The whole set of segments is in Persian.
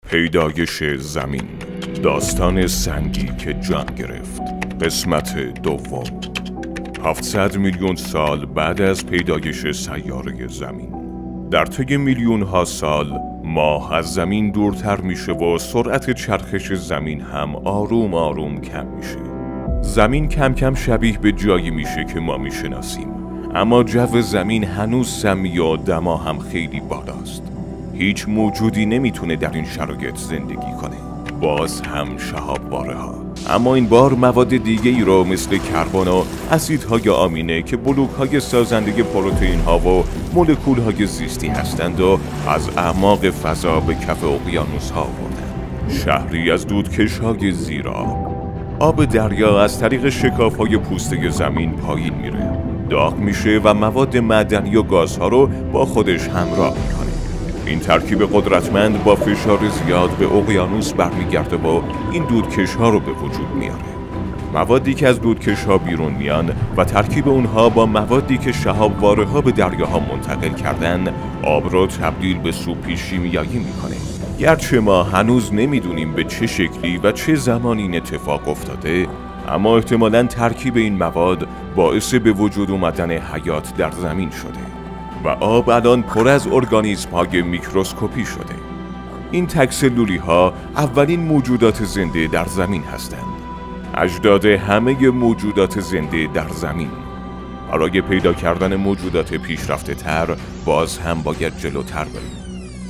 پیدایش زمین، داستان سنگی که جان گرفت. قسمت دوم. 700 میلیون سال بعد از پیدایش سیاره زمین. در طی میلیون ها سال ماه از زمین دورتر میشه و سرعت چرخش زمین هم آروم آروم کم میشه. زمین کم کم شبیه به جایی میشه که ما میشناسیم، اما جو زمین هنوز سمی و دما هم خیلی بالاست. هیچ موجودی نمیتونه در این شرایط زندگی کنه. باز هم شهاب‌باره ها، اما این بار مواد دیگه ای رو مثل کربن و اسیدهای آمینه که بلوک های سازنده پروتئین ها و مولکول های زیستی هستند و از اعماق فضا به کف اقیانوس ها آوردن. شهری از دودکش های زیرآب. آب دریا از طریق شکاف های پوسته زمین پایین میره، داغ میشه و مواد معدنی و گازها رو با خودش همراه میکنه. این ترکیب قدرتمند با فشار زیاد به اقیانوس برمیگرده و این دودکش ها رو به وجود میاره. موادی که از دودکش ها بیرون میان و ترکیب اونها با موادی که شهاب‌باره ها به دریاها منتقل کردن آب رو تبدیل به سوپی شیمیایی میکنه. گرچه ما هنوز نمیدونیم به چه شکلی و چه زمانی این اتفاق افتاده، اما احتمالاً ترکیب این مواد باعث به وجود اومدن حیات در زمین شده و آب الان پر از ارگانیسم‌های میکروسکوپی شده. این تک‌سلولی ها اولین موجودات زنده در زمین هستند. اجداد همه موجودات زنده در زمین. برای پیدا کردن موجودات پیشرفته تر باز هم باید جلوتر بریم.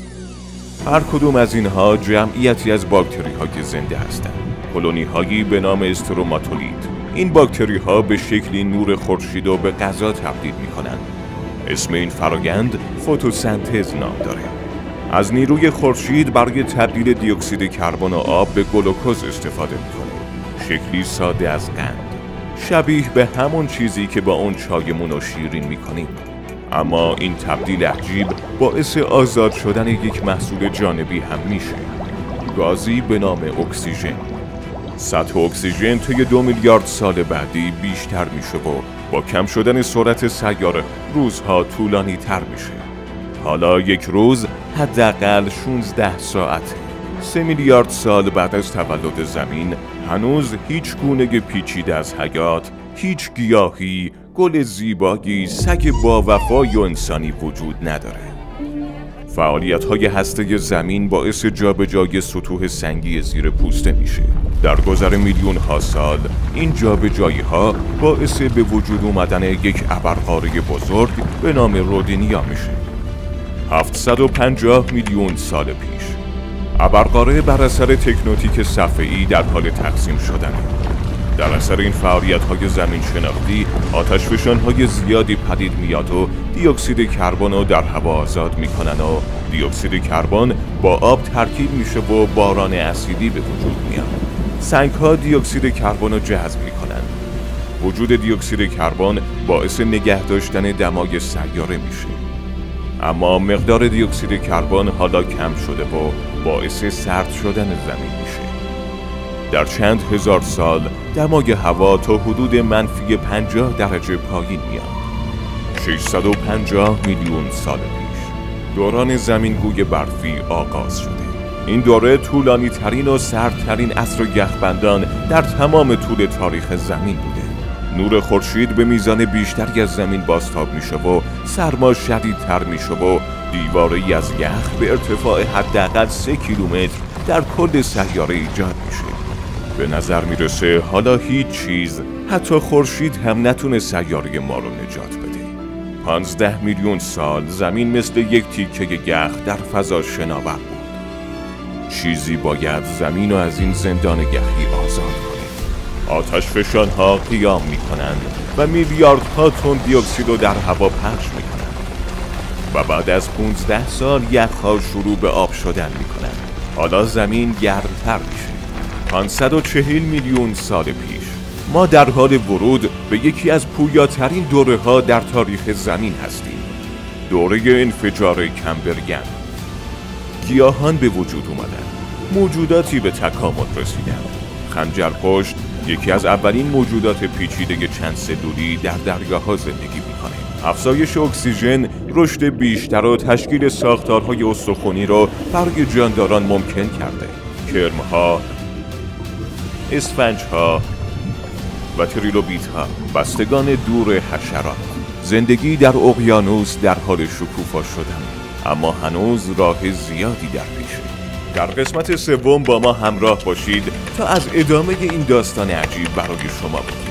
هر کدوم از اینها جمعیتی از باکتری های زنده هستند. کلونی هایی به نام استروماتولید. این باکتری ها به شکلی نور خورشید رو به غذا تبدیل می کنند. اسم این فرآیند فتوسنتز نام داره. از نیروی خورشید برای تبدیل دی اکسید کربن و آب به گلوکوز استفاده میکنه. شکلی ساده از قند، شبیه به همون چیزی که با اون چایمون رو شیرین میکنیم. اما این تبدیل عجیب باعث آزاد شدن یک محصول جانبی هم میشه، گازی به نام اکسیژن. سطح اکسیژن طی 2 میلیارد سال بعدی بیشتر میشه و با کم شدن سرعت سیاره روزها طولانی تر میشه. حالا یک روز حداقل 16 ساعته. 3 میلیارد سال بعد از تولد زمین هنوز هیچ گونه پیچیده از حیات، هیچ گیاهی، گل زیبایی، سگ با وفای و انسانی وجود نداره. فعالیت‌های هسته زمین باعث جابجایی سطوح سنگی زیر پوسته میشه. در گذر میلیون ها سال این جابجایی‌ها باعث به وجود اومدن یک ابرقاره بزرگ به نام رودینیا میشه. 750 میلیون سال پیش ابرقاره بر اثر تکنوتیک صفحه‌ای در حال تقسیم شدنه. در اثر این فعالیت‌های زمین شناختی آتشفشان‌های زیادی پدید میاد و دی اکسید کربن رو در هوا آزاد میکنن و دی اکسید کربن با آب ترکیب میشه و باران اسیدی به وجود میاد. سنگ‌ها دی اکسید کربن رو جذب میکنن. وجود دی اکسید کربن باعث نگه داشتن دمای سیاره میشه. اما مقدار دی اکسید کربن حالا کم شده و باعث سرد شدن زمین میشه. در چند هزار سال دمای هوا تا حدود منفی 50 درجه پایین میاد. 650 میلیون سال پیش دوران زمینگوی برفی آغاز شده. این دوره طولانی ترین و سردترین عصر یخبندان در تمام طول تاریخ زمین بوده. نور خورشید به میزان بیشتری از زمین بازتاب میشه و سرما شدیدتر میشه و دیواره‌ای از یخ به ارتفاع حداقل 3 کیلومتر در کل سیاره ایجاد میشه. به نظر میرسه حالا هیچ چیز، حتی خورشید هم نتونه سیاره ما رو نجات بده. 15 میلیون سال زمین مثل یک تیکه یخ در فضا شناور بود. چیزی باید زمین رو از این زندان یخی آزاد کنه. آتشفشان‌ها قیام میکنند و میلیاردها تن دی اکسید رو در هوا پخش میکنند و بعد از 15 سال یخ‌ها شروع به آب شدن میکنند. حالا زمین گرمتر میشه. 540 میلیون سال پیش ما در حال ورود به یکی از پویاترین دوره‌ها در تاریخ زمین هستیم. دوره انفجار کمبریان. گیاهان به وجود اومدن. موجوداتی به تکامل رسیدن. خنجرپشت یکی از اولین موجودات پیچیده چند سلولی در دریاها زندگی میکنه. افزایش اکسیژن، رشد بیشتر و تشکیل ساختارهای استخوانی را برای جانداران ممکن کرده. کرم‌ها، اسفنج‌ها و تریلوبیت‌ها، بستگان دور حشرات، زندگی در اقیانوس در حال شکوفا شدن، اما هنوز راه زیادی در پیشه. در قسمت سوم با ما همراه باشید تا از ادامه این داستان عجیب برای شما بگیم.